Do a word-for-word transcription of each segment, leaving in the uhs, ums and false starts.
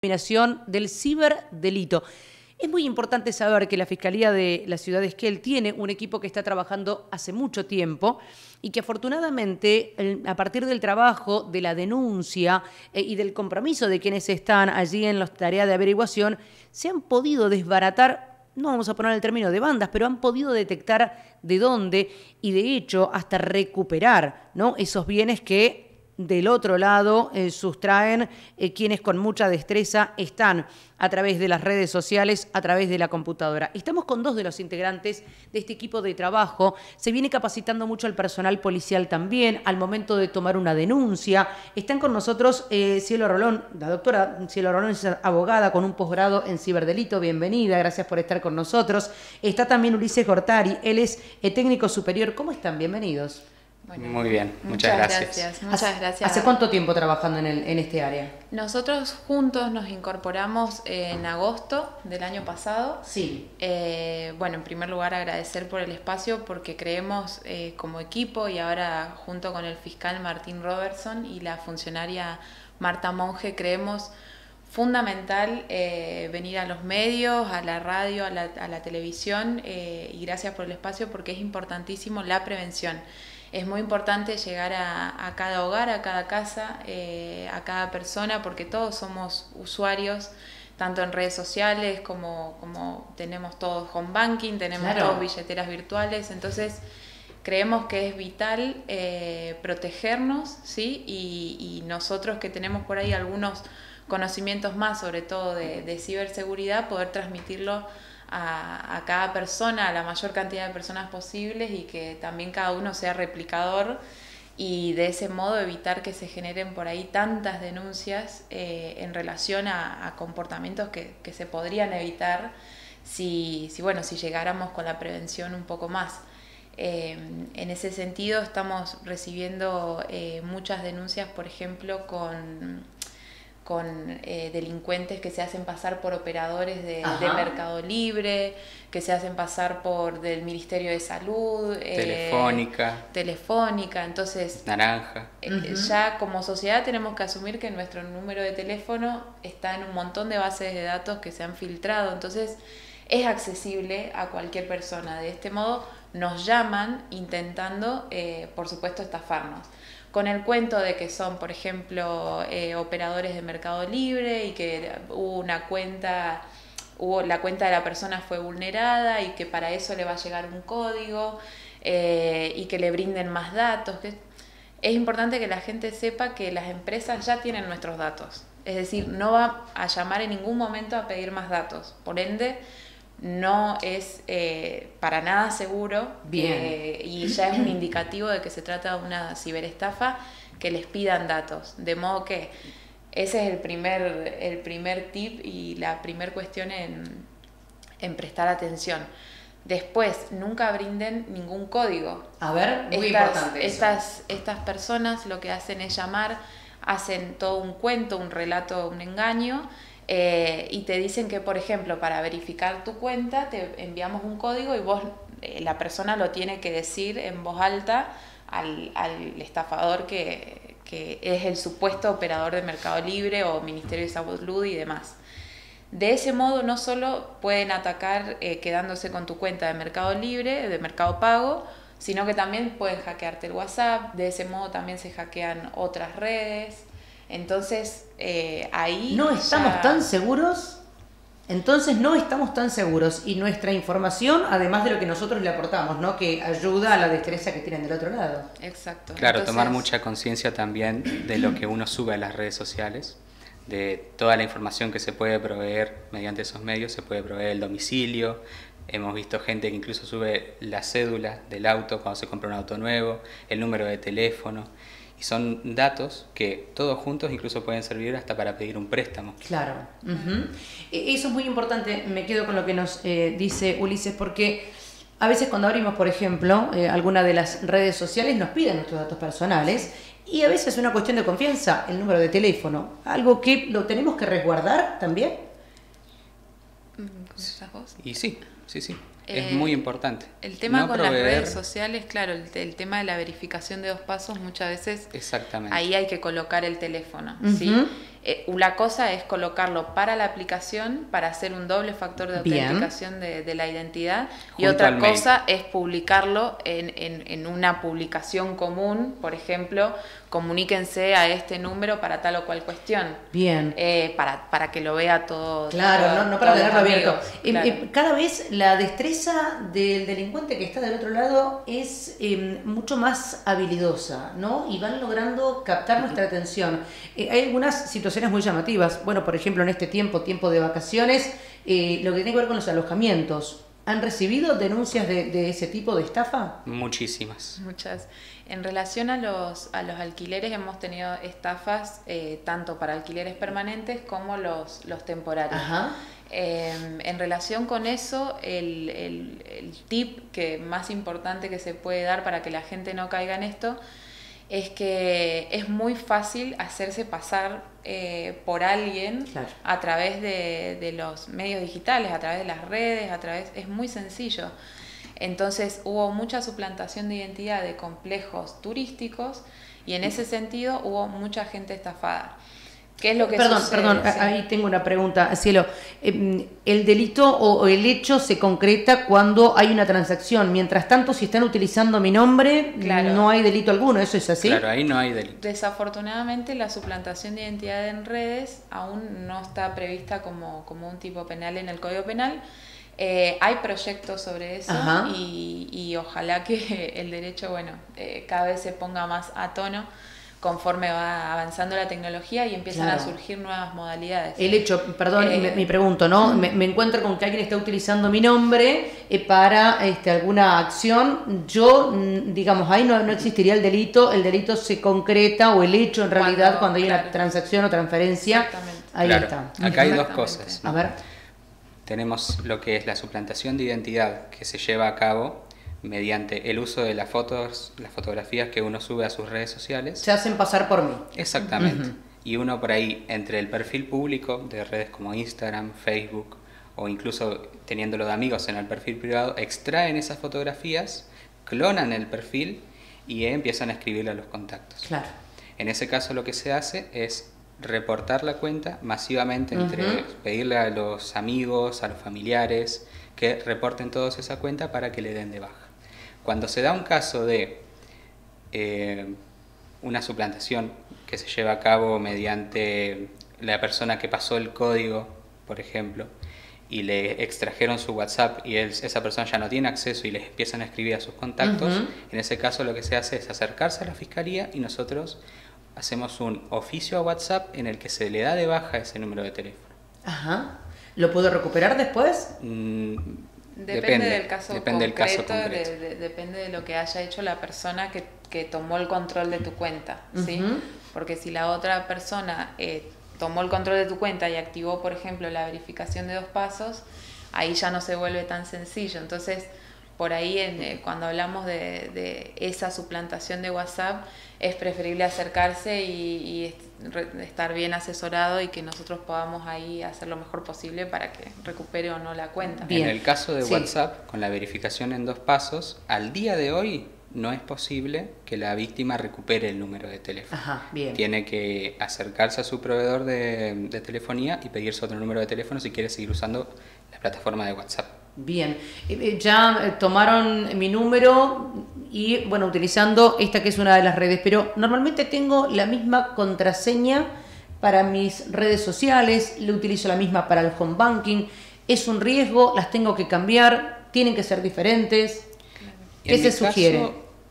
Eliminación del ciberdelito. Es muy importante saber que la Fiscalía de la Ciudad de Esquel tiene un equipo que está trabajando hace mucho tiempo y que afortunadamente a partir del trabajo, de la denuncia eh, y del compromiso de quienes están allí en las tareas de averiguación, se han podido desbaratar, no vamos a poner el término de bandas, pero han podido detectar de dónde y de hecho hasta recuperar, ¿no?, esos bienes que del otro lado eh, sustraen eh, quienes con mucha destreza están a través de las redes sociales, a través de la computadora. Estamos con dos de los integrantes de este equipo de trabajo. Se viene capacitando mucho al personal policial también al momento de tomar una denuncia. Están con nosotros eh, Cielo Rolón, la doctora Cielo Rolón es abogada con un posgrado en ciberdelito. Bienvenida, gracias por estar con nosotros. Está también Ulises Gortari, él es eh, técnico superior. ¿Cómo están? Bienvenidos. Bueno, muy bien, muchas, muchas gracias. gracias. Muchas gracias. ¿Hace cuánto tiempo trabajando en, el, en este área? Nosotros juntos nos incorporamos en agosto del año pasado. Sí. Eh, bueno, en primer lugar agradecer por el espacio porque creemos eh, como equipo y ahora junto con el fiscal Martín Robertson y la funcionaria Marta Monge creemos fundamental eh, venir a los medios, a la radio, a la, a la televisión eh, y gracias por el espacio porque es importantísimo la prevención. Es muy importante llegar a, a cada hogar, a cada casa, eh, a cada persona, porque todos somos usuarios, tanto en redes sociales como, como tenemos todos home banking, tenemos claro. todos billeteras virtuales, entonces creemos que es vital eh, protegernos, ¿sí? Y, y nosotros que tenemos por ahí algunos conocimientos más, sobre todo de, de ciberseguridad, poder transmitirlo A, a cada persona, a la mayor cantidad de personas posibles y que también cada uno sea replicador y de ese modo evitar que se generen por ahí tantas denuncias eh, en relación a, a comportamientos que, que se podrían evitar si, si, bueno, si llegáramos con la prevención un poco más. Eh, en ese sentido estamos recibiendo eh, muchas denuncias, por ejemplo, con... con eh, delincuentes que se hacen pasar por operadores de, de Mercado Libre, que se hacen pasar por del Ministerio de Salud, Telefónica, eh, Telefónica, entonces Naranja. Eh, uh-huh. Ya como sociedad tenemos que asumir que nuestro número de teléfono está en un montón de bases de datos que se han filtrado, entonces es accesible a cualquier persona. De este modo nos llaman intentando, eh, por supuesto, estafarnos. Con el cuento de que son, por ejemplo, eh, operadores de Mercado Libre y que hubo una cuenta, hubo, la cuenta de la persona fue vulnerada y que para eso le va a llegar un código eh, y que le brinden más datos. Que es importante que la gente sepa que las empresas ya tienen nuestros datos. Es decir, no va a llamar en ningún momento a pedir más datos. Por ende, no es eh, para nada seguro. Bien. Eh, y ya es un indicativo de que se trata de una ciberestafa que les pidan datos, de modo que ese es el primer, el primer tip y la primer cuestión en, en prestar atención. Después, nunca brinden ningún código. A ver, muy estas, importante eso. Estas, estas personas lo que hacen es llamar, hacen todo un cuento, un relato, un engaño, Eh, y te dicen que, por ejemplo, para verificar tu cuenta te enviamos un código y vos, eh, la persona lo tiene que decir en voz alta al, al estafador que, que es el supuesto operador de Mercado Libre o Ministerio de Salud y demás. De ese modo no solo pueden atacar eh, quedándose con tu cuenta de Mercado Libre, de Mercado Pago, sino que también pueden hackearte el WhatsApp, de ese modo también se hackean otras redes. Entonces, eh, ahí... No estamos ya... tan seguros, entonces no estamos tan seguros y nuestra información, además de lo que nosotros le aportamos, ¿no?, que ayuda a la destreza que tienen del otro lado. Exacto. Claro, Entonces... tomar mucha conciencia también de lo que uno sube a las redes sociales, de toda la información que se puede proveer mediante esos medios, se puede proveer el domicilio. Hemos visto gente que incluso sube la cédula del auto cuando se compra un auto nuevo, el número de teléfono. Y son datos que todos juntos incluso pueden servir hasta para pedir un préstamo. Claro. Uh-huh. Eso es muy importante, me quedo con lo que nos eh, dice Ulises, porque a veces cuando abrimos, por ejemplo, eh, alguna de las redes sociales nos piden nuestros datos personales y a veces es una cuestión de confianza, el número de teléfono, algo que lo tenemos que resguardar también. Y sí, sí, sí. Eh, es muy importante. El tema no con proveer... las redes sociales, claro, el, el tema de la verificación de dos pasos, muchas veces Exactamente. ahí hay que colocar el teléfono, uh-huh. ¿sí? Eh, una cosa es colocarlo para la aplicación, para hacer un doble factor de Bien. autenticación de, de la identidad, y Junto otra al mail. cosa es publicarlo en, en, en una publicación común, por ejemplo, comuníquense a este número para tal o cual cuestión. Bien. Eh, para, para que lo vea todo. Claro, todo- no, no para todos los tenerlo abierto. amigos, Eh, claro. eh, cada vez la destreza del delincuente que está del otro lado es eh, mucho más habilidosa, ¿no? Y van logrando captar nuestra atención. Eh, hay algunas situaciones muy llamativas. Bueno, por ejemplo, en este tiempo, tiempo de vacaciones, eh, lo que tiene que ver con los alojamientos. ¿Han recibido denuncias de, de ese tipo de estafa? Muchísimas. Muchas. En relación a los, a los alquileres, hemos tenido estafas eh, tanto para alquileres permanentes como los, los temporarios. Ajá. Eh, en relación con eso, el, el, el tip que más importante que se puede dar para que la gente no caiga en esto es que es muy fácil hacerse pasar eh, por alguien Claro. a través de, de los medios digitales, a través de las redes, a través es muy sencillo. Entonces hubo mucha suplantación de identidad de complejos turísticos y en ese sentido hubo mucha gente estafada. ¿Qué es lo que Perdón, sucede? perdón, Sí. ahí tengo una pregunta, Cielo. Eh, El delito o o el hecho se concreta cuando hay una transacción. Mientras tanto, si están utilizando mi nombre, Claro. no hay delito alguno. ¿Eso es así? Claro, ahí no hay delito. Desafortunadamente, la suplantación de identidad en redes aún no está prevista como, como un tipo penal en el Código Penal. Eh, hay proyectos sobre eso Ajá. y, y ojalá que el derecho, bueno, eh, cada vez se ponga más a tono conforme va avanzando la tecnología y empiezan Claro. a surgir nuevas modalidades. El hecho, perdón, Eh, me, me pregunto, ¿no? Me, me encuentro con que alguien está utilizando mi nombre eh, para este, alguna acción. Yo, mm, digamos, ahí no, no existiría el delito. El delito se concreta, o el hecho en realidad, Cuando- cuando, hay una claro. transacción o transferencia. Exactamente. Ahí Claro, está. acá hay dos Exactamente. cosas. A ver. Tenemos lo que es la suplantación de identidad que se lleva a cabo mediante el uso de las fotos, las fotografías que uno sube a sus redes sociales. Se hacen pasar por mí. Exactamente. Ujú. Y uno por ahí, entre el perfil público de redes como Instagram, Facebook, o incluso teniéndolo de amigos en el perfil privado, extraen esas fotografías, clonan el perfil y empiezan a escribirle a los contactos. Claro. En ese caso lo que se hace es reportar la cuenta masivamente, entre Ujú. pedirle a los amigos, a los familiares, que reporten todos esa cuenta para que le den de baja. Cuando se da un caso de eh, una suplantación que se lleva a cabo mediante la persona que pasó el código, por ejemplo, y le extrajeron su WhatsApp y él- esa persona ya no tiene acceso y les empiezan a escribir a sus contactos, Ujú. en ese caso lo que se hace es acercarse a la fiscalía y nosotros hacemos un oficio a WhatsApp en el que se le da de baja ese número de teléfono. Ajá. ¿Lo puedo recuperar después? Mm, Depende, del caso depende del concreto, caso concreto. de- de- depende de lo que haya hecho la persona que, que tomó el control de tu cuenta, ¿sí? Ujú. Porque si la otra persona eh, tomó el control de tu cuenta y activó, por ejemplo, la verificación de dos pasos, ahí ya no se vuelve tan sencillo. Entonces, por ahí en, eh, cuando hablamos de, de esa suplantación de WhatsApp, es preferible acercarse y, y est- re- estar bien asesorado y que nosotros podamos ahí hacer lo mejor posible para que recupere o no la cuenta. Bien. En el caso de Sí. WhatsApp, con la verificación en dos pasos, al día de hoy no es posible que la víctima recupere el número de teléfono. Ajá, bien. Tiene que acercarse a su proveedor de, de telefonía y pedirse otro número de teléfono si quiere seguir usando la plataforma de WhatsApp. Bien, Eh, eh, ya eh, tomaron mi número y, bueno, utilizando esta que es una de las redes, pero normalmente tengo la misma contraseña para mis redes sociales, le utilizo la misma para el home banking. ¿Es un riesgo? ¿Las tengo que cambiar? ¿Tienen que ser diferentes? ¿Qué En se mi caso, sugiere?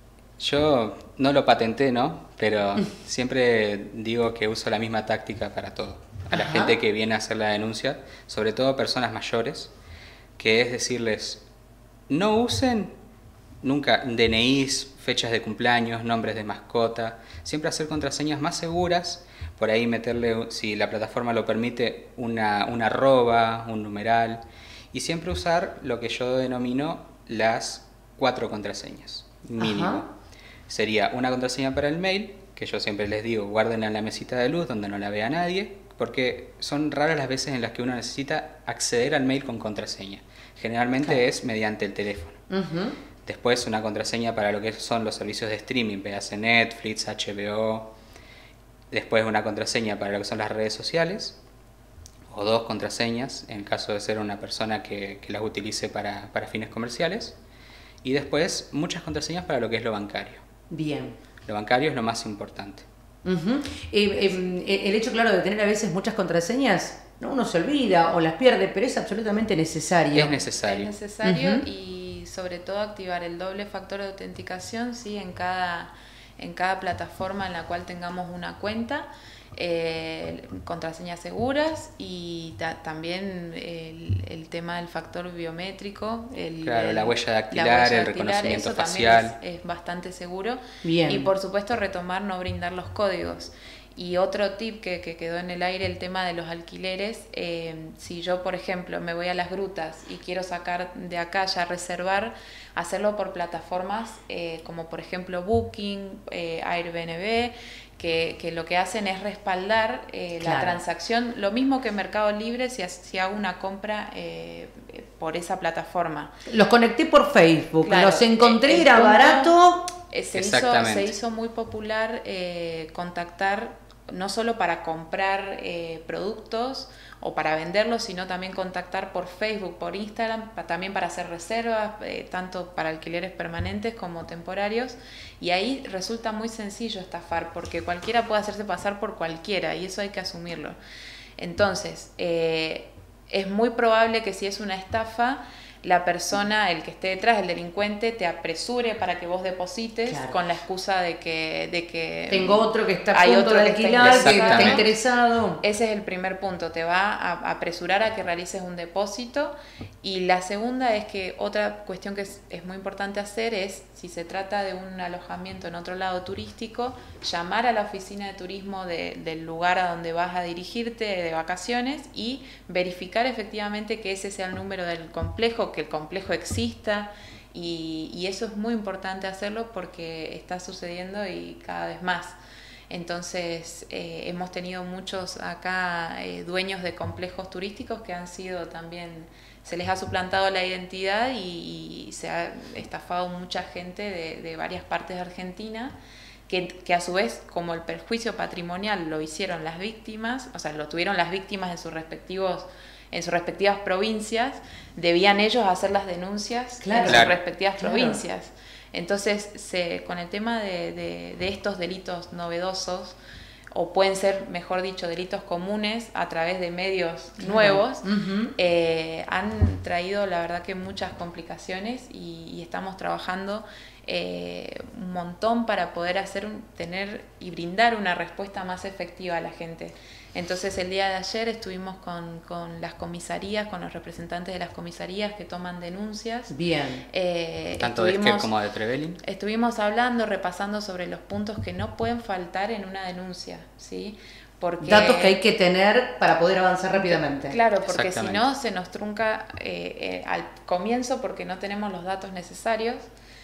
yo no lo patenté, ¿no? Pero siempre digo que uso la misma táctica para todo. A la Ajá. gente que viene a hacer la denuncia, sobre todo personas mayores, que es decirles, no usen nunca D N Is, fechas de cumpleaños, nombres de mascota, siempre hacer contraseñas más seguras, por ahí meterle, si la plataforma lo permite, una, una arroba, un numeral, y siempre usar lo que yo denomino las cuatro contraseñas, mínimo. Ajá. Sería una contraseña para el mail, que yo siempre les digo, guárdenla en la mesita de luz donde no la vea nadie, porque son raras las veces en las que uno necesita acceder al mail con contraseña. Generalmente Claro. es mediante el teléfono. Ujú. Después una contraseña para lo que son los servicios de streaming, véase Netflix, H B O. después una contraseña para lo que son las redes sociales, o dos contraseñas en caso de ser una persona que, que las utilice para, para fines comerciales, y después muchas contraseñas para lo que es lo bancario. Bien. Lo bancario es lo más importante. Uh-huh. eh, eh, el hecho, claro, de tener a veces muchas contraseñas, ¿no? Uno se olvida o las pierde, pero es absolutamente necesario. Es necesario. Es necesario Uh-huh. y sobre todo activar el doble factor de autenticación, ¿sí? en cada, en cada plataforma en la cual tengamos una cuenta. Eh, contraseñas seguras y ta también el, el tema del factor biométrico, el, claro, el, la huella dactilar, la huella el dactilar, reconocimiento eso facial. también es, es bastante seguro. Bien. Y por supuesto retomar, no brindar los códigos. Y otro tip que, que quedó en el aire, el tema de los alquileres. Eh, si yo, por ejemplo, me voy a las grutas y quiero sacar de acá, ya reservar, hacerlo por plataformas eh, como por ejemplo Booking, eh, Airbnb, que, que lo que hacen es respaldar eh, Claro. la transacción, lo mismo que Mercado Libre si, si hago una compra eh, por esa plataforma. Los conecté por Facebook, Claro, los encontré, el- el era punto- barato. Eh, Se hizo, Exactamente. se hizo muy popular eh, contactar no solo para comprar eh, productos o para venderlos, sino también contactar por Facebook, por Instagram, pa- también para hacer reservas, eh, tanto para alquileres permanentes como temporarios. Y ahí resulta muy sencillo estafar, porque cualquiera puede hacerse pasar por cualquiera y eso hay que asumirlo. Entonces, eh, es muy probable que si es una estafa, la persona, el que esté detrás, el delincuente, te apresure para que vos deposites. Claro. Con la excusa de que, de que Tengo otro que está a hay punto otro de que está alquilar, que está interesado. interesado. Ese es el primer punto, te va a apresurar a que realices un depósito. Y la segunda es que otra cuestión que es, es muy importante hacer es, si se trata de un alojamiento en otro lado turístico, llamar a la oficina de turismo de, del lugar a donde vas a dirigirte de vacaciones y verificar efectivamente que ese sea el número del complejo, que el complejo exista. Y, y eso es muy importante hacerlo porque está sucediendo y cada vez más. Entonces eh, hemos tenido muchos acá eh, dueños de complejos turísticos que han sido también, se les ha suplantado la identidad y, y se ha estafado mucha gente de, de varias partes de Argentina, que, que a su vez, como el perjuicio patrimonial lo hicieron las víctimas, o sea, lo tuvieron las víctimas en sus respectivos en sus respectivas provincias, debían ellos hacer las denuncias Claro. en sus Claro. respectivas Claro. provincias. Entonces, se, con el tema de, de, de estos delitos novedosos, o pueden ser, mejor dicho, delitos comunes a través de medios Claro. nuevos, Uh-huh. eh, han traído, la verdad, que muchas complicaciones y, y estamos trabajando eh, un montón para poder hacer un, tener y brindar una respuesta más efectiva a la gente. Entonces el día de ayer estuvimos con, con las comisarías, con los representantes de las comisarías que toman denuncias. Bien. Eh, Tanto de Esquel estuvimos- como de Trevelin. Estuvimos hablando, repasando sobre los puntos que no pueden faltar en una denuncia, ¿sí? Porque, Datos que hay que tener para poder avanzar rápidamente. Claro, porque si Exactamente. no se nos trunca eh, eh, al comienzo porque no tenemos los datos necesarios.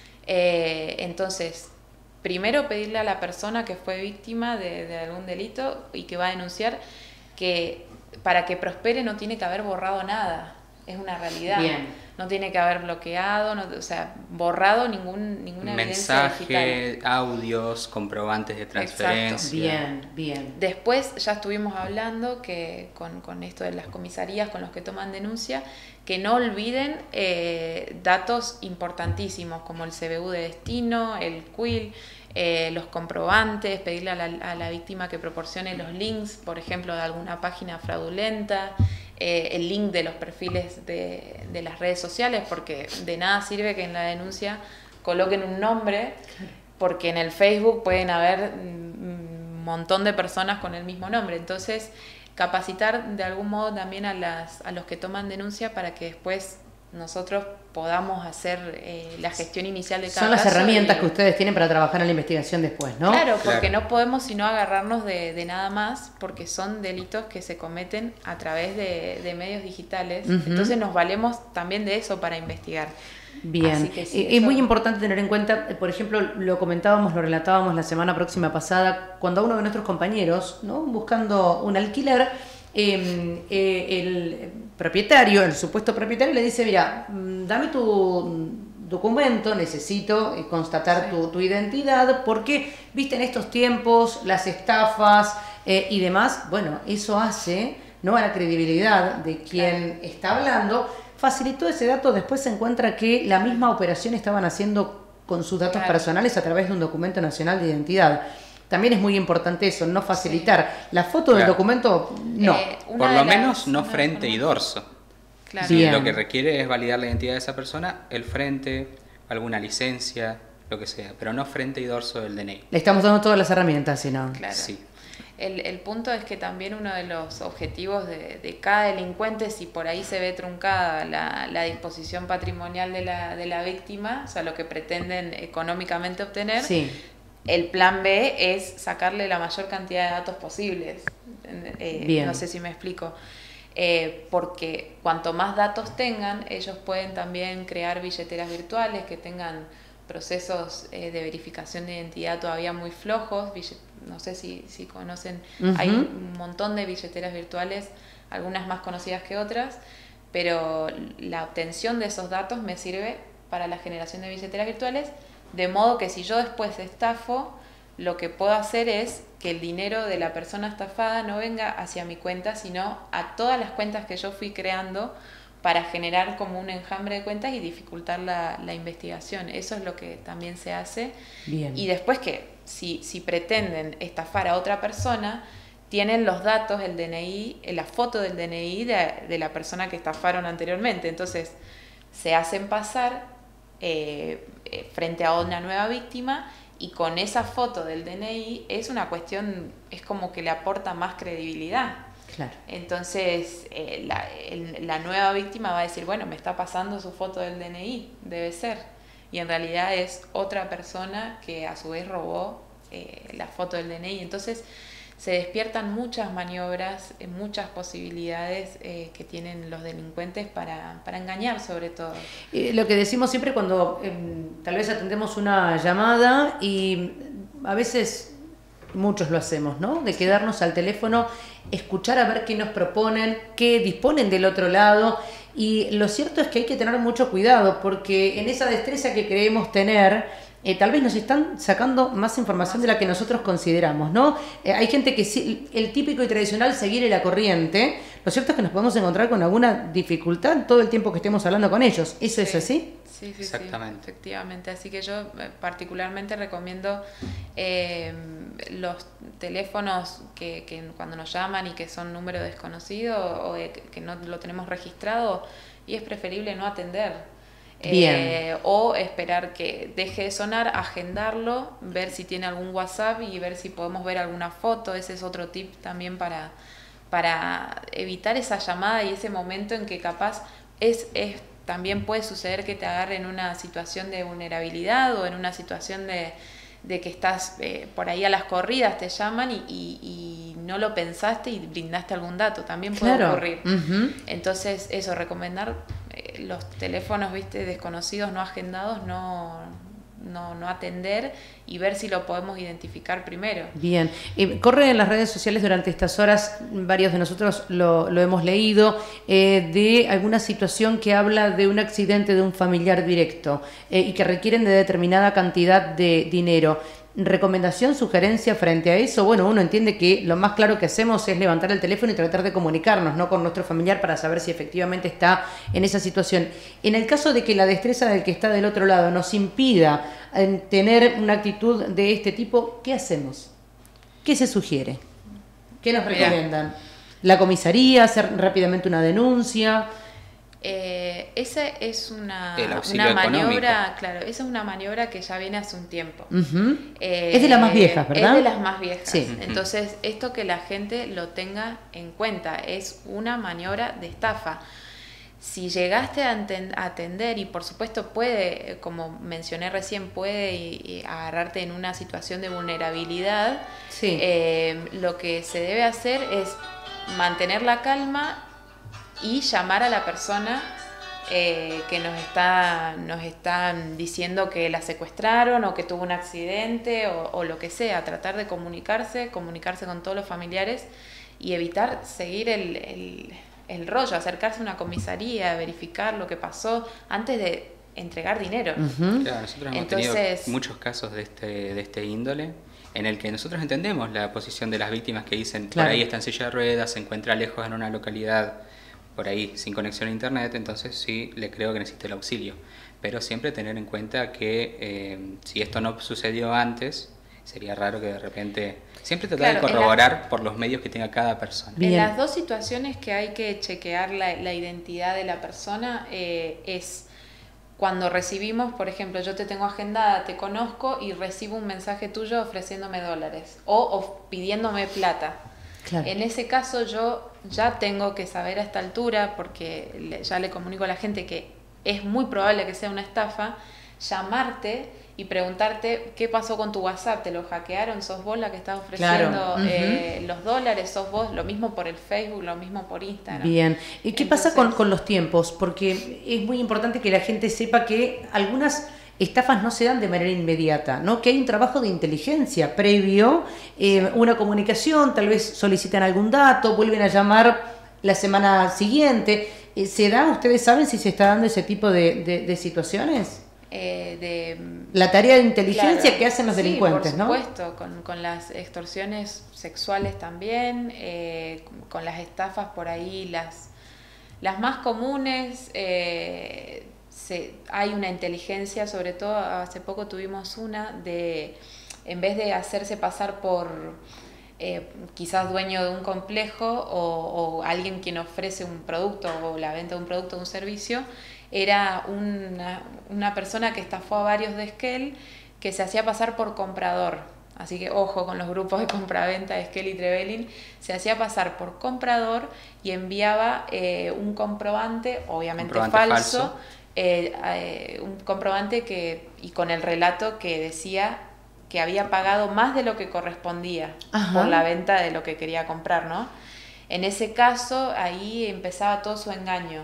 Eh, entonces, primero pedirle a la persona que fue víctima de, de algún delito y que va a denunciar que para que prospere no tiene que haber borrado nada, es una realidad. Bien. No tiene que haber bloqueado, no, o sea, borrado ningún, ninguna evidencia digital. Mensaje, audios, comprobantes de transferencia. Bien, bien. Después ya estuvimos hablando que con, con esto de las comisarías, con los que toman denuncia, que no olviden eh, datos importantísimos como el C B U de destino, el Q I L, eh, los comprobantes, pedirle a la, a la víctima que proporcione los links, por ejemplo, de alguna página fraudulenta, eh, el link de los perfiles de, de las redes sociales, porque de nada sirve que en la denuncia coloquen un nombre, porque en el Facebook pueden haber un montón de personas con el mismo nombre. Entonces, capacitar de algún modo también a, las, a los que toman denuncia para que después nosotros podamos hacer eh, la gestión inicial de cada Son las caso herramientas y- que ustedes tienen para trabajar en la investigación después, ¿no? Claro, porque Claro. no podemos sino agarrarnos de, de nada más, porque son delitos que se cometen a través de, de medios digitales. Ujú. Entonces nos valemos también de eso para investigar. Bien, Así que sí, Eh, es eso- muy importante tener en cuenta, eh, por ejemplo, lo comentábamos, lo relatábamos la semana próxima pasada, cuando a uno de nuestros compañeros, ¿no? buscando un alquiler, eh, eh, el propietario, el supuesto propietario, le dice, mira, mm, dame tu documento, necesito eh, constatar Sí. tu, tu identidad, porque, viste, en estos tiempos, las estafas eh, y demás, bueno, eso hace, ¿no?, a la credibilidad de quien Claro. está hablando. Facilitó ese dato, después se encuentra que la misma operación estaban haciendo con sus datos Claro. personales a través de un documento nacional de identidad. También es muy importante eso, no facilitar. Sí. La foto del Claro. documento, no. Eh, una Por de lo las- menos no una de frente las y formas- dorso. Claro. Si Bien. lo que requiere es validar la identidad de esa persona, el frente, alguna licencia, lo que sea, pero no frente y dorso del D N I. Le estamos dando todas las herramientas, si no. Claro. Sí. El, el punto es que también uno de los objetivos de, de cada delincuente, si por ahí se ve truncada la, la disposición patrimonial de la, de la víctima, o sea, lo que pretenden económicamente obtener, Sí. el plan B es sacarle la mayor cantidad de datos posibles. Eh, Bien. No sé si me explico. Eh, porque cuanto más datos tengan, ellos pueden también crear billeteras virtuales que tengan procesos eh, de verificación de identidad todavía muy flojos. Billet- no sé si, si conocen, Ujú. hay un montón de billeteras virtuales, algunas más conocidas que otras, pero la obtención de esos datos me sirve para la generación de billeteras virtuales, de modo que si yo después estafo, lo que puedo hacer es que el dinero de la persona estafada no venga hacia mi cuenta, sino a todas las cuentas que yo fui creando para generar como un enjambre de cuentas y dificultar la, la investigación. Eso es lo que también se hace. Bien. Y después que si, si pretenden estafar a otra persona, tienen los datos, el D N I, eh, la foto del D N I de, de la persona que estafaron anteriormente. Entonces se hacen pasar eh, eh, frente a una nueva víctima, y con esa foto del D N I es una cuestión, es como que le aporta más credibilidad. Claro. Entonces eh, la, el- la nueva víctima va a decir, bueno, me está pasando su foto del D N I, debe ser. Y en realidad es otra persona que a su vez robó eh, la foto del D N I. Entonces se despiertan muchas maniobras, eh, muchas posibilidades eh, que tienen los delincuentes para, para engañar sobre todo. Eh, lo que decimos siempre cuando eh, tal vez atendemos una llamada y a veces muchos lo hacemos, ¿no? De quedarnos al teléfono, escuchar a ver qué nos proponen, qué disponen del otro lado. Y lo cierto es que hay que tener mucho cuidado porque en esa destreza que creemos tener, Eh, tal vez nos están sacando más información de la que nosotros consideramos, ¿no? Eh, hay gente que sí, el típico y tradicional seguir la corriente. Lo cierto es que nos podemos encontrar con alguna dificultad todo el tiempo que estemos hablando con ellos. ¿Eso es así? Sí, sí, Exactamente. sí, efectivamente. Así que yo eh, particularmente recomiendo eh, los teléfonos que, que cuando nos llaman y que son número desconocido o de que, que no lo tenemos registrado, y es preferible no atender. Bien. Eh, o esperar que deje de sonar, agendarlo, ver si tiene algún WhatsApp y ver si podemos ver alguna foto. Ese es otro tip también para, para evitar esa llamada y ese momento en que capaz es, es también puede suceder que te agarre en una situación de vulnerabilidad o en una situación de, de que estás eh, por ahí a las corridas, te llaman y, y, y no lo pensaste y brindaste algún dato. También puede Claro. ocurrir. Ujú. Entonces, eso, recomendar eh, los teléfonos, viste, desconocidos, no agendados, no, no, no atender y ver si lo podemos identificar primero. Bien. Eh, corre en las redes sociales durante estas horas, varios de nosotros lo, lo hemos leído, eh, de alguna situación que habla de un accidente de un familiar directo eh, y que requieren de determinada cantidad de dinero. ¿Recomendación, sugerencia frente a eso? Bueno, uno entiende que lo más claro que hacemos es levantar el teléfono y tratar de comunicarnos, ¿no?, con nuestro familiar para saber si efectivamente está en esa situación. En el caso de que la destreza del que está del otro lado nos impida eh, tener una actitud de este tipo, ¿qué hacemos? ¿Qué se sugiere? ¿Qué nos Mirá. recomiendan? ¿La comisaría? ¿Hacer rápidamente una denuncia? Eh, esa es una, El auxilio una maniobra, económico. claro, esa es una maniobra que ya viene hace un tiempo. Ujú. Eh, Es de las más viejas, ¿verdad? Es de las más viejas. Sí. Entonces, esto que la gente lo tenga en cuenta, es una maniobra de estafa. Si llegaste a enten- a atender, y por supuesto puede, eh, como mencioné recién, puede y- y agarrarte en una situación de vulnerabilidad, Sí. eh, lo que se debe hacer es mantener la calma y llamar a la persona eh, que nos está, nos están diciendo que la secuestraron o que tuvo un accidente o, o lo que sea, tratar de comunicarse, comunicarse con todos los familiares y evitar seguir el, el, el rollo, acercarse a una comisaría, verificar lo que pasó antes de entregar dinero. Uh-huh. Claro, nosotros hemos Entonces, tenido muchos casos de este, de este índole, en el que nosotros entendemos la posición de las víctimas que dicen, claro, por ahí está en silla de ruedas, se encuentra lejos en una localidad, por ahí sin conexión a internet, entonces sí le creo que necesita el auxilio. Pero siempre tener en cuenta que eh, si esto no sucedió antes, sería raro que de repente... Siempre tratar claro, de corroborar la, por los medios que tenga cada persona. Bien. En las dos situaciones que hay que chequear la, la identidad de la persona eh, es... Cuando recibimos, por ejemplo, yo te tengo agendada, te conozco y recibo un mensaje tuyo ofreciéndome dólares o, o pidiéndome plata. Claro. En ese caso yo ya tengo que saber a esta altura, porque le, ya le comunico a la gente que es muy probable que sea una estafa, llamarte y preguntarte qué pasó con tu WhatsApp, te lo hackearon, sos vos la que estás ofreciendo claro. eh, uh-huh. los dólares, sos vos, lo mismo por el Facebook, lo mismo por Instagram. Bien, ¿y qué Entonces, pasa con, con los tiempos? Porque es muy importante que la gente sepa que algunas estafas no se dan de manera inmediata, ¿no? Que hay un trabajo de inteligencia previo, eh, sí. una comunicación, tal vez solicitan algún dato, vuelven a llamar la semana siguiente. ¿Se da? ¿Ustedes saben si se está dando ese tipo de, de, de situaciones? Eh, de, la tarea de inteligencia claro, que hacen los delincuentes, sí, ¿no? Por supuesto, ¿no? con, con las extorsiones sexuales también, eh, con las estafas por ahí, las, las más comunes, eh, se, hay una inteligencia, sobre todo hace poco tuvimos una de, en vez de hacerse pasar por eh, quizás dueño de un complejo o, o alguien quien ofrece un producto o la venta de un producto o un servicio, era una, una persona que estafó a varios de Esquel que se hacía pasar por comprador. Así que ojo con los grupos de compraventa de Esquel y Trevelin. Se hacía pasar por comprador y enviaba eh, un comprobante, obviamente comprobante falso, falso. Eh, eh, un comprobante que y con el relato que decía que había pagado más de lo que correspondía Ajá. por la venta de lo que quería comprar, ¿no? En ese caso, ahí empezaba todo su engaño.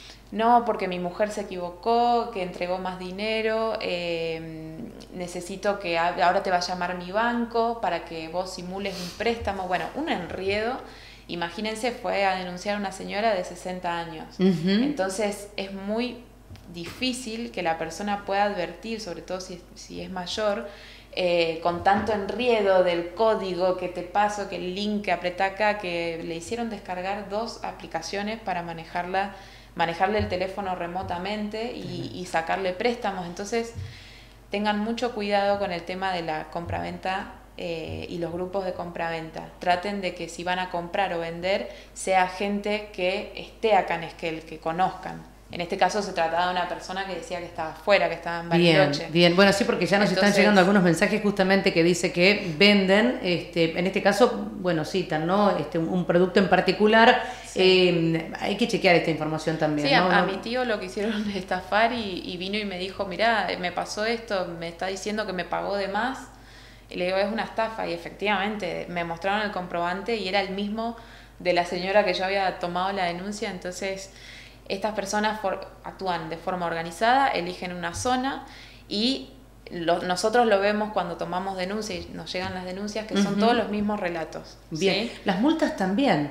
No, porque mi mujer se equivocó, que entregó más dinero, eh, necesito que ahora te va a llamar mi banco para que vos simules un préstamo. Bueno, un enredo. Imagínense, fue a denunciar a una señora de sesenta años. Uh-huh. Entonces es muy difícil que la persona pueda advertir, sobre todo si, si es mayor, eh, con tanto enredo del código que te paso, que el link que apretá acá, que le hicieron descargar dos aplicaciones para manejarla manejarle el teléfono remotamente y, y sacarle préstamos. Entonces tengan mucho cuidado con el tema de la compraventa eh, y los grupos de compraventa. Traten de que si van a comprar o vender sea gente que esté acá en Esquel, que conozcan. En este caso se trataba de una persona que decía que estaba afuera, que estaba en Bariloche. Bien, bien. Bueno, sí, porque ya nos Entonces, están llegando algunos mensajes justamente que dice que venden, este, en este caso, bueno, citan, ¿no? Este, un, un producto en particular. Sí. Eh, hay que chequear esta información también, sí, ¿no? a, a mi tío lo quisieron estafar y, y vino y me dijo, mirá, me pasó esto, me está diciendo que me pagó de más. Y le digo, es una estafa. Y efectivamente, me mostraron el comprobante y era el mismo de la señora que yo había tomado la denuncia. Entonces, estas personas for, actúan de forma organizada, eligen una zona y lo, nosotros lo vemos cuando tomamos denuncias y nos llegan las denuncias, que son uh-huh. todos los mismos relatos. Bien, ¿sí? Las multas también.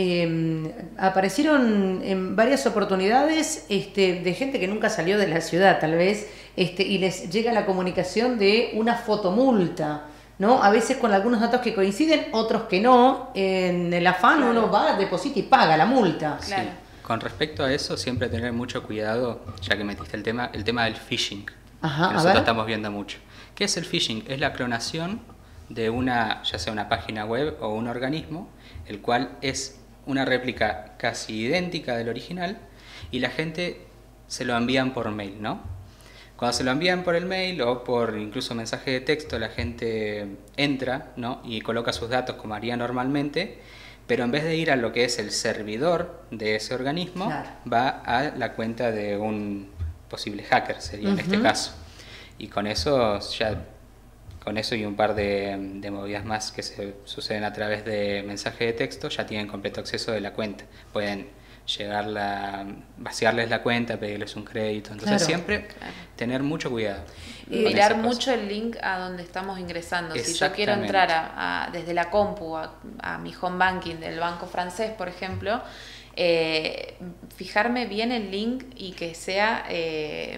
Eh, aparecieron en varias oportunidades este, de gente que nunca salió de la ciudad, tal vez, este, y les llega la comunicación de una fotomulta, ¿no? A veces con algunos datos que coinciden, otros que no. En el afán claro. uno va, deposita y paga la multa. Claro. Sí. Con respecto a eso, siempre tener mucho cuidado, ya que metiste el tema, el tema del phishing, Ajá, que nosotros estamos viendo mucho. ¿Qué es el phishing? Es la clonación de una, ya sea una página web o un organismo, el cual es una réplica casi idéntica del original y la gente se lo envían por mail, ¿no? Cuando se lo envían por el mail o por incluso mensaje de texto, la gente entra, ¿no? Y coloca sus datos como haría normalmente, pero en vez de ir a lo que es el servidor de ese organismo, claro. va a la cuenta de un posible hacker, sería uh-huh. en este caso. Y con eso ya, con eso y un par de, de movidas más que se suceden a través de mensaje de texto, ya tienen completo acceso de la cuenta. Pueden llegarla, vaciarles la cuenta, pedirles un crédito. Entonces claro. siempre claro. tener mucho cuidado. Y mirar mucho el link a donde estamos ingresando. Si yo quiero entrar a, a, desde la compu a, a mi home banking del banco francés, por ejemplo, eh, fijarme bien el link y que sea eh,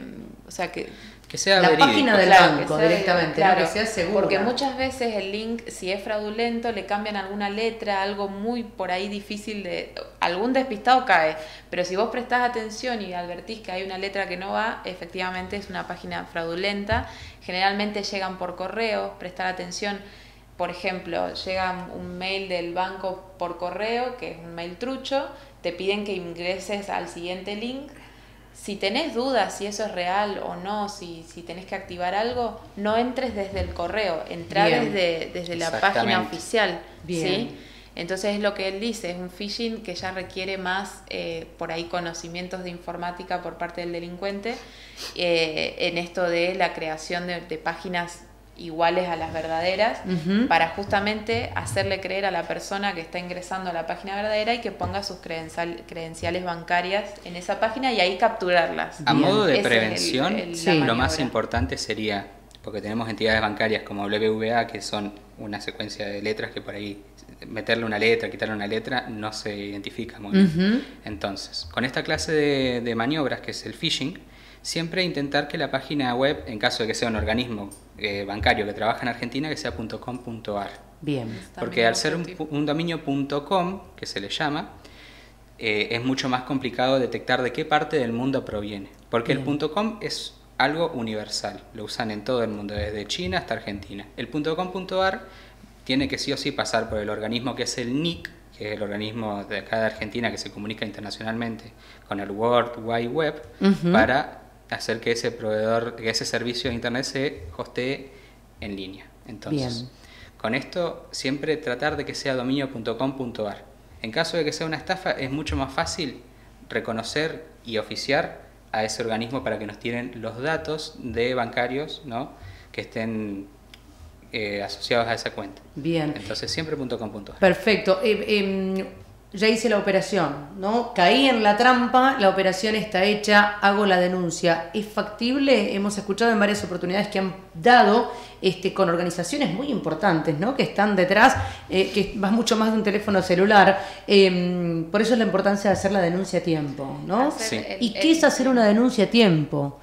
O sea, que... Que sea la verídico. página del Claro, banco que sea- directamente, claro, ¿no? Que sea segura. porque muchas veces el link, si es fraudulento, le cambian alguna letra, algo muy por ahí difícil de... Algún despistado cae, pero si vos prestás atención y advertís que hay una letra que no va, efectivamente es una página fraudulenta. Generalmente llegan por correo, prestar atención. Por ejemplo, llega un mail del banco por correo, que es un mail trucho, te piden que ingreses al siguiente link. Si tenés dudas si eso es real o no, si, si tenés que activar algo, no entres desde el correo, entrá Bien. desde, desde la Exactamente. página oficial. Bien. ¿Sí? Entonces es lo que él dice, es un phishing que ya requiere más, eh, por ahí, conocimientos de informática por parte del delincuente, eh, en esto de la creación de, de páginas iguales a las verdaderas, Ujú. para justamente hacerle creer a la persona que está ingresando a la página verdadera y que ponga sus credencial- credenciales bancarias en esa página y ahí capturarlas. A Bien. modo de Ese es el- prevención, el- la Sí. lo más maniobra. importante sería, porque tenemos entidades bancarias como W V A, que son una secuencia de letras que por ahí meterle una letra, quitarle una letra, no se identifica muy bien. Ujú. Entonces, con esta clase de, de maniobras, que es el phishing, siempre intentar que la página web, en caso de que sea un organismo eh, bancario que trabaja en Argentina, que sea .com.ar. Bien. Porque También al ser un, objetivo. un dominio .com, que se le llama, eh, es mucho más complicado detectar de qué parte del mundo proviene. Porque Bien. el .com es algo universal, lo usan en todo el mundo, desde China hasta Argentina. El .com.ar tiene que sí o sí pasar por el organismo que es el N I C, que es el organismo de acá de Argentina que se comunica internacionalmente con el World Wide Web, Ujú. para hacer que ese proveedor, que ese servicio de internet se hostee en línea. Entonces, Bien. con esto siempre tratar de que sea dominio punto com punto ar. En caso de que sea una estafa, es mucho más fácil reconocer y oficiar a ese organismo para que nos tiren los datos de bancarios, ¿no?, que estén eh, asociados a esa cuenta. Bien. Entonces siempre punto com punto ar. Perfecto. Eh, eh, ya hice la operación, ¿no? Caí en la trampa, la operación está hecha, hago la denuncia. ¿Es factible? Hemos escuchado en varias oportunidades que han dado este, con organizaciones muy importantes, ¿no? Que están detrás, eh, que va mucho más de un teléfono celular. Eh, por eso es la importancia de hacer la denuncia a tiempo, ¿no? Hacer Sí. el- ¿Y qué el- es hacer una denuncia a tiempo?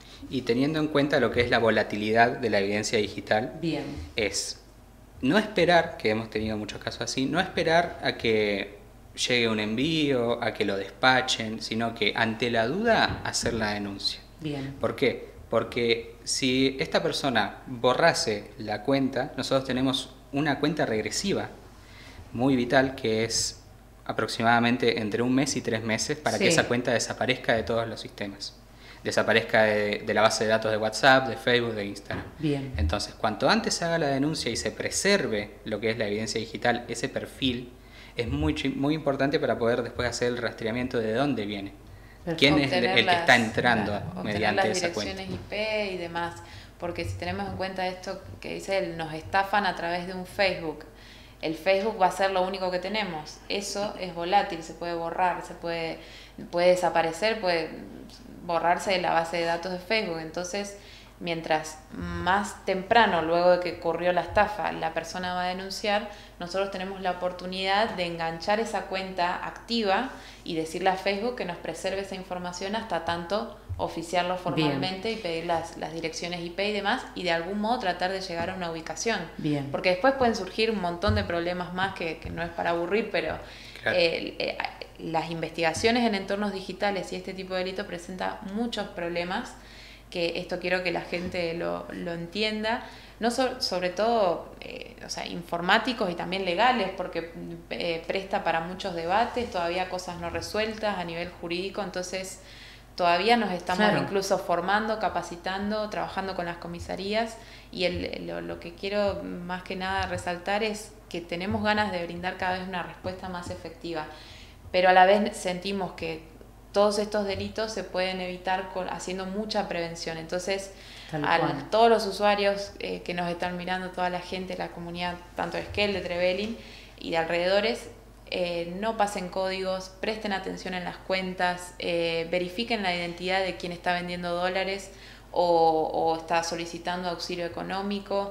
Y teniendo en cuenta lo que es la volatilidad de la evidencia digital, Bien. es no esperar, que hemos tenido muchos casos así, no esperar a que llegue un envío, a que lo despachen, sino que ante la duda hacer la denuncia. Bien. ¿Por qué? Porque si esta persona borrase la cuenta, nosotros tenemos una cuenta regresiva muy vital, que es aproximadamente entre un mes y tres meses para Sí. que esa cuenta desaparezca de todos los sistemas. Desaparezca de, de la base de datos de WhatsApp, de Facebook, de Instagram. Bien. Entonces, cuanto antes se haga la denuncia y se preserve lo que es la evidencia digital, ese perfil, es muy, chi- muy importante para poder después hacer el rastreamiento de dónde viene. ¿Quién es el, Obtener el que las- está entrando la- obtener mediante las esa cuenta? direcciones I P y demás, porque si tenemos en cuenta esto que dice él, nos estafan a través de un Facebook. El Facebook va a ser lo único que tenemos. Eso es volátil, se puede borrar, se puede, puede desaparecer, puede borrarse de la base de datos de Facebook. Entonces, mientras más temprano, luego de que ocurrió la estafa, la persona va a denunciar, nosotros tenemos la oportunidad de enganchar esa cuenta activa y decirle a Facebook que nos preserve esa información hasta tanto oficiarlo formalmente y pedir las, las direcciones I P y demás, y de algún modo tratar de llegar a una ubicación. Bien. Porque después pueden surgir un montón de problemas más que, que no es para aburrir, pero Claro. eh, eh, las investigaciones en entornos digitales y este tipo de delito presenta muchos problemas, que esto quiero que la gente lo, lo entienda, no so- sobre todo eh, o sea, informáticos y también legales, porque eh, presta para muchos debates, todavía cosas no resueltas a nivel jurídico, entonces todavía nos estamos Claro. incluso formando, capacitando, trabajando con las comisarías, y el, lo, lo que quiero más que nada resaltar es que tenemos ganas de brindar cada vez una respuesta más efectiva, pero a la vez sentimos que todos estos delitos se pueden evitar con, haciendo mucha prevención. Entonces, Tal a cual. todos los usuarios eh, que nos están mirando, toda la gente, la comunidad, tanto de Esquel, de Trevelin y de alrededores, eh, no pasen códigos, presten atención en las cuentas, eh, verifiquen la identidad de quien está vendiendo dólares o, o está solicitando auxilio económico.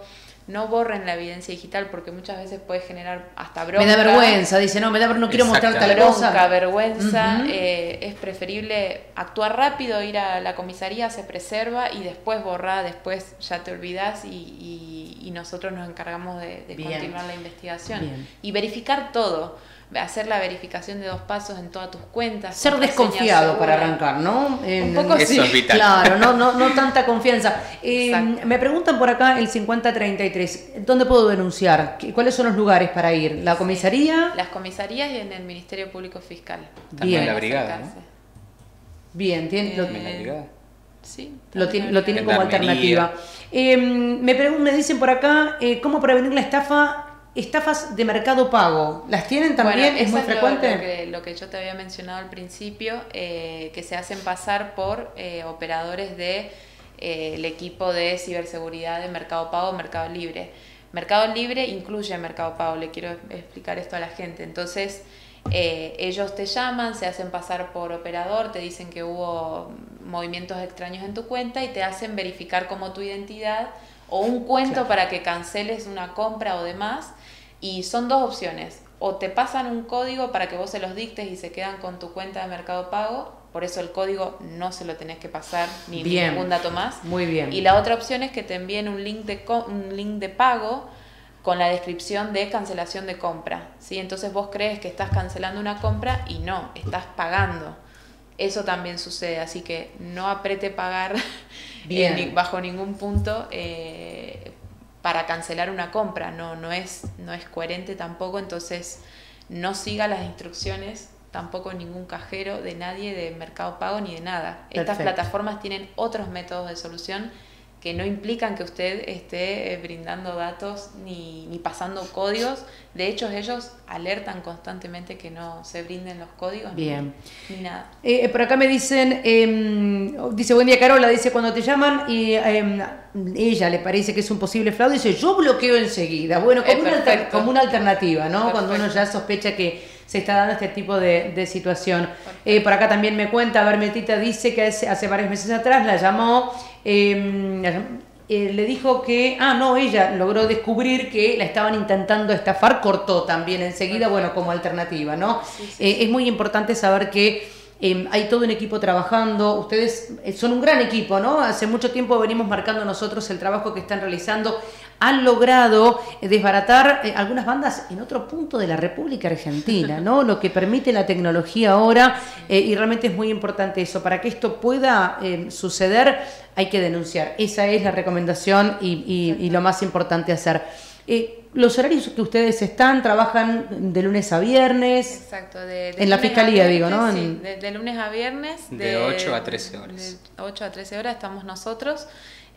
no borren la evidencia digital porque muchas veces puede generar hasta bronca. Me da vergüenza, dice, no, me da no quiero mostrar tal cosa. Bronca, vergüenza, Uh-huh. eh, es preferible actuar rápido, ir a la comisaría, se preserva y después borrar, después ya te olvidás y, y, y nosotros nos encargamos de, de continuar la investigación. Bien. Y verificar todo. Hacer la verificación de dos pasos en todas tus cuentas. Ser desconfiado segura. para arrancar, ¿no? Un poco Eso sí. es vital. Claro, no, no, no tanta confianza. Eh, me preguntan por acá el cincuenta treinta y tres, ¿dónde puedo denunciar? ¿Cuáles son los lugares para ir? ¿La comisaría? Las comisarías y en el Ministerio Público Fiscal. También Bien. la brigada, Acercarse. ¿no? Bien, tiene, lo, También la brigada. Sí. lo, también tiene- la lo tienen brigada. como Gendarmería. alternativa. Eh, me, pregun- me dicen por acá, eh, ¿cómo prevenir la estafa? Estafas de Mercado Pago, ¿las tienen también? Bueno, ¿Es muy eso lo- frecuente? Lo, que, lo que yo te había mencionado al principio, eh, que se hacen pasar por eh, operadores de eh, el equipo de ciberseguridad de Mercado Pago, Mercado Libre. Mercado Libre incluye Mercado Pago, le quiero explicar esto a la gente. Entonces, eh, ellos te llaman, se hacen pasar por operador, te dicen que hubo movimientos extraños en tu cuenta y te hacen verificar como tu identidad o un cuento Claro. para que canceles una compra o demás. Y son dos opciones, o te pasan un código para que vos se los dictes y se quedan con tu cuenta de Mercado Pago, por eso el código no se lo tenés que pasar ni Bien. ningún dato más. Muy bien. Y la otra opción es que te envíen un link de, co- un link de pago con la descripción de cancelación de compra, ¿sí? Entonces vos crees que estás cancelando una compra y no, estás pagando. Eso también sucede, así que no apriete pagar Bien. eh, ni- bajo ningún punto eh, para cancelar una compra, no, no, es, no es coherente tampoco, entonces no siga las instrucciones tampoco ningún cajero de nadie de Mercado Pago ni de nada. Estas Perfecto. plataformas tienen otros métodos de solución que no implican que usted esté eh, brindando datos ni, ni pasando códigos. De hecho, ellos alertan constantemente que no se brinden los códigos ni- Bien. ni nada. Eh, por acá me dicen, eh, dice, buen día Carola, dice, cuando te llaman y eh, ella le parece que es un posible fraude, dice, yo bloqueo enseguida. Bueno, como, Eh, una, alter- perfecto. como una alternativa, ¿no? Perfecto. Cuando uno ya sospecha que se está dando este tipo de, de situación. Eh, por acá también me cuenta, a ver, Metita dice que hace, hace varios meses atrás la llamó, eh, la llam- eh, le dijo que, ah, no, ella logró descubrir que la estaban intentando estafar, cortó también enseguida, bueno, como alternativa, ¿no? Sí, sí, Eh, es muy importante saber que eh, hay todo un equipo trabajando, ustedes eh, son un gran equipo, ¿no? Hace mucho tiempo venimos marcando nosotros el trabajo que están realizando, han logrado eh, desbaratar eh, algunas bandas en otro punto de la República Argentina, ¿no? Lo que permite la tecnología ahora, eh, y realmente es muy importante eso. Para que esto pueda eh, suceder, hay que denunciar. Esa es la recomendación y, y- y lo más importante hacer. Eh, los horarios que ustedes están, trabajan de lunes a viernes. Exacto. De, de En la lunes a fiscalía, viernes, digo, ¿no? Sí, En- de, de lunes a viernes. De ocho a trece horas. De ocho a trece horas estamos nosotros.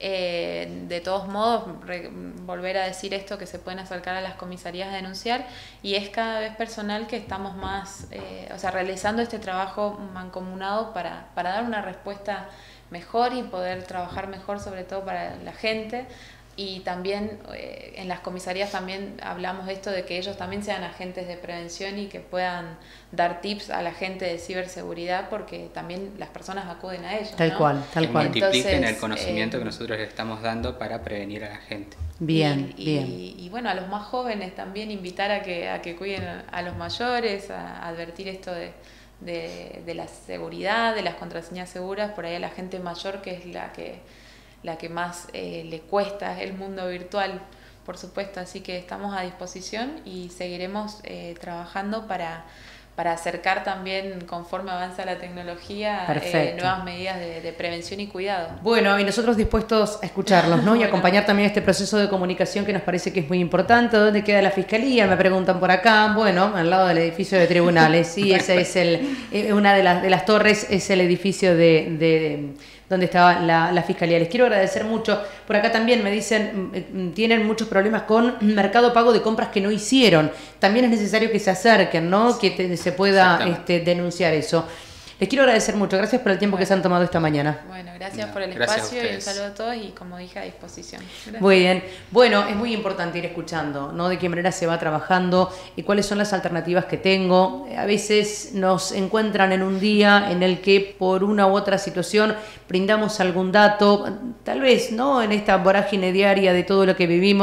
Eh, de todos modos, re- volver a decir esto, que se pueden acercar a las comisarías a denunciar, y es cada vez personal que estamos más, eh, o sea, realizando este trabajo mancomunado para, para dar una respuesta mejor y poder trabajar mejor, sobre todo para la gente. Y también eh, en las comisarías también hablamos de esto de que ellos también sean agentes de prevención y que puedan dar tips a la gente de ciberseguridad, porque también las personas acuden a ellos, Tal ¿no? cual, tal Que cual. multipliquen Entonces, el conocimiento eh, que nosotros les estamos dando para prevenir a la gente. Bien, y, bien. Y, y bueno, a los más jóvenes también invitar a que, a que cuiden a, a los mayores, a, a advertir esto de, de, de la seguridad, de las contraseñas seguras, por ahí a la gente mayor, que es la que, la que más eh, le cuesta el mundo virtual, por supuesto. Así que estamos a disposición y seguiremos eh, trabajando para, para acercar también, conforme avanza la tecnología, eh, Perfecto. nuevas medidas de, de prevención y cuidado. Bueno, y nosotros dispuestos a escucharlos, ¿no? Y Bueno. acompañar también este proceso de comunicación que nos parece que es muy importante. ¿Dónde queda la fiscalía? Me preguntan por acá. Bueno, al lado del edificio de tribunales. Sí, ese es el, eh, una de las, de las torres, es el edificio de, de donde estaba la, la fiscalía. Les quiero agradecer mucho. Por acá también me dicen, mm, tienen muchos problemas con Mercado Pago de compras que no hicieron. También es necesario que se acerquen, ¿no? Que te- se pueda este, denunciar eso. Les quiero agradecer mucho. Gracias por el tiempo que se han tomado esta mañana. Bueno, gracias No, por el gracias a espacio y un ustedes. saludo a todos y, como dije, a disposición. Gracias. Muy bien. Bueno, es muy importante ir escuchando, ¿no? De qué manera se va trabajando y cuáles son las alternativas que tengo. A veces nos encuentran en un día en el que por una u otra situación brindamos algún dato, tal vez, ¿no? En esta vorágine diaria de todo lo que vivimos,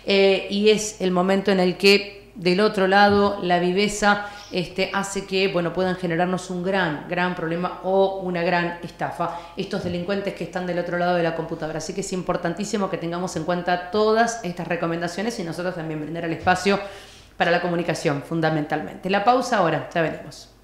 eh, y es el momento en el que del otro lado la viveza este, hace que bueno, puedan generarnos un gran, gran problema o una gran estafa, estos delincuentes que están del otro lado de la computadora. Así que es importantísimo que tengamos en cuenta todas estas recomendaciones y nosotros también brindar el espacio para la comunicación, fundamentalmente. La pausa ahora, ya veremos.